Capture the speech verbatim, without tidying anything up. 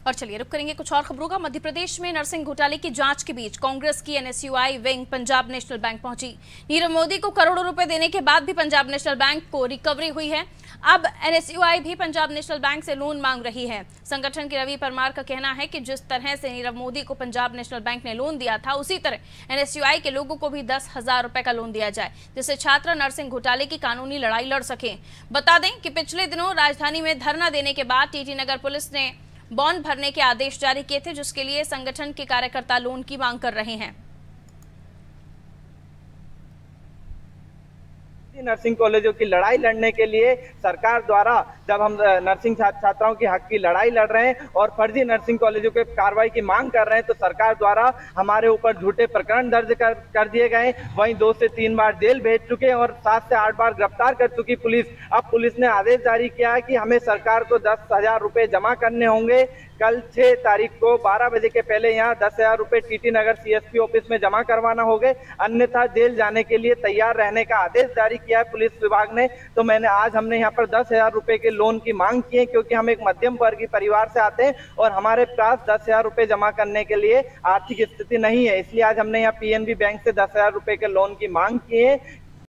और चलिए रुक करेंगे कुछ और खबरों का। मध्य प्रदेश में नरसिंह घोटाले की जांच के बीच कांग्रेस की एनएसयूआई विंग पंजाब नेशनल बैंक पहुंची। नीरव मोदी को करोड़ों रुपए देने के बाद भी पंजाब नेशनल बैंक को रिकवरी हुई है। अब एनएसयूआई भी पंजाब नेशनल बैंक से लोन मांग रही है। संगठन के रवि परमार का कहना है कि जिस तरह से नीरव मोदी को पंजाब नेशनल बैंक ने लोन दिया था, उसी तरह एनएसयूआई के लोगों को भी दस हजार रुपए का लोन दिया जाए, जिससे छात्र नरसिंह घोटाले की कानूनी लड़ाई लड़ सके। बता दें कि पिछले दिनों राजधानी में धरना देने के बाद टीटी नगर पुलिस ने बॉन्ड भरने के आदेश जारी किए थे, जिसके लिए संगठन के कार्यकर्ता लोन की मांग कर रहे हैं। नर्सिंग कॉलेजों की लड़ाई लड़ने के लिए सरकार द्वारा जब हम नर्सिंग छात्राओं की हक की लड़ाई लड़ रहे हैं और फर्जी नर्सिंग कॉलेजों के कार्रवाई की मांग कर रहे हैं, तो सरकार द्वारा हमारे ऊपर झूठे प्रकरण दर्ज कर कर दिए गए। वहीं दो से तीन बार जेल भेज चुके हैं और सात से आठ बार गिरफ्तार कर चुकी पुलिस। अब पुलिस ने आदेश जारी किया है कि हमें सरकार को दस हजार रुपये जमा करने होंगे। कल छह तारीख को बारह बजे के पहले यहाँ दस हजार रुपये टीटी नगर सीएसपी ऑफिस में जमा करवाना होगा, अन्यथा जेल जाने के लिए तैयार रहने का आदेश जारी किया है पुलिस विभाग ने। तो मैंने आज हमने यहाँ पर दस हजार रुपये के लोन की मांग की है, क्योंकि हम एक मध्यम वर्गीय परिवार से आते हैं और हमारे पास दस हजार रुपये जमा करने के लिए आर्थिक स्थिति नहीं है। इसलिए आज हमने यहाँ पीएनबी बैंक से दस हजार रुपये के लोन की मांग की है